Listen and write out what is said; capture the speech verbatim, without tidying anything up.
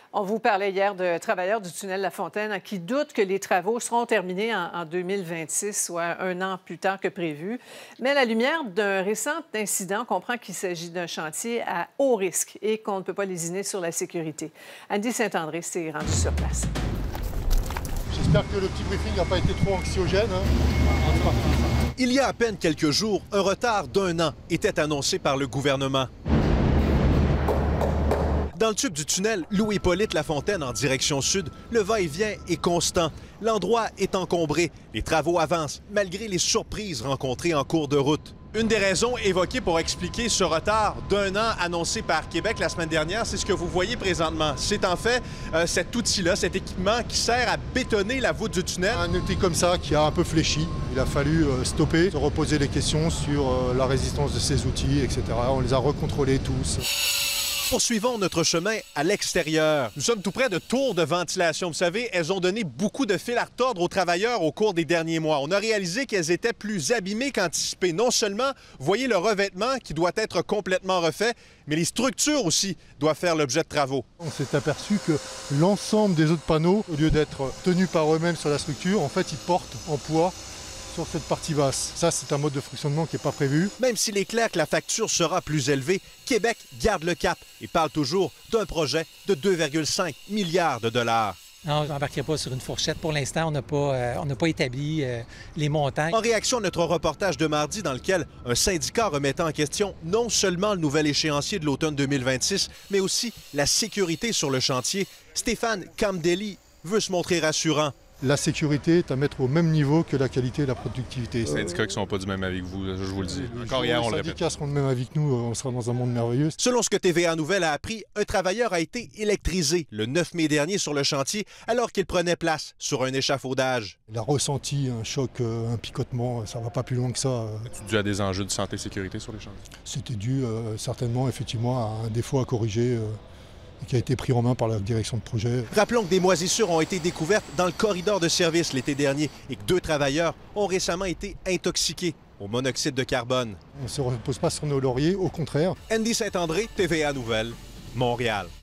On vous parlait hier de travailleurs du tunnel La Fontaine qui doutent que les travaux seront terminés en, en deux mille vingt-six, soit un an plus tard que prévu. Mais à la lumière d'un récent incident, on comprend qu'il s'agit d'un chantier à haut risque et qu'on ne peut pas lésiner sur la sécurité. Andy Saint-André s'est rendu sur place. J'espère que le petit briefing n'a pas été trop anxiogène. Hein. Il y a à peine quelques jours, un retard d'un an était annoncé par le gouvernement. Dans le tube du tunnel Louis-Hippolyte Lafontaine en direction sud, le va-et-vient est constant. L'endroit est encombré. Les travaux avancent malgré les surprises rencontrées en cours de route. Une des raisons évoquées pour expliquer ce retard d'un an annoncé par Québec la semaine dernière, c'est ce que vous voyez présentement. C'est en fait euh, cet outil-là, cet équipement qui sert à bétonner la voûte du tunnel. Un outil comme ça qui a un peu fléchi. Il a fallu euh, stopper, se reposer les questions sur euh, la résistance de ces outils, et cetera. On les a recontrôlés tous. Poursuivons notre chemin à l'extérieur. Nous sommes tout près de tours de ventilation. Vous savez, elles ont donné beaucoup de fil à retordre aux travailleurs au cours des derniers mois. On a réalisé qu'elles étaient plus abîmées qu'anticipées. Non seulement, voyez le revêtement qui doit être complètement refait, mais les structures aussi doivent faire l'objet de travaux. On s'est aperçu que l'ensemble des autres panneaux, au lieu d'être tenus par eux-mêmes sur la structure, en fait, ils portent en poids sur cette partie basse. Ça, c'est un mode de fonctionnement qui n'est pas prévu. Même s'il est clair que la facture sera plus élevée, Québec garde le cap et parle toujours d'un projet de deux virgule cinq milliards de dollars. Non, je n'embarquerai pas sur une fourchette. Pour l'instant, on n'a pas, euh, on n'a pas établi euh, les montants. En réaction à notre reportage de mardi dans lequel un syndicat remettait en question non seulement le nouvel échéancier de l'automne deux mille vingt-six, mais aussi la sécurité sur le chantier, Stéphane Camdelli veut se montrer rassurant. La sécurité est à mettre au même niveau que la qualité et la productivité. Les syndicats qui ne sont pas du même avis que vous, je vous le dis. Encore hier, on le répète. Les syndicats seront du même avis que nous, on sera dans un monde merveilleux. Selon ce que T V A Nouvelles a appris, un travailleur a été électrisé le neuf mai dernier sur le chantier alors qu'il prenait place sur un échafaudage. Il a ressenti un choc, un picotement, ça ne va pas plus loin que ça. C'est dû à des enjeux de santé et sécurité sur les chantiers? C'était dû euh, certainement effectivement à un défaut à corriger. Euh, qui a été pris en main par la direction de projet. Rappelons que des moisissures ont été découvertes dans le corridor de service l'été dernier et que deux travailleurs ont récemment été intoxiqués au monoxyde de carbone. On ne se repose pas sur nos lauriers, au contraire. Andy Saint-André, T V A Nouvelles, Montréal.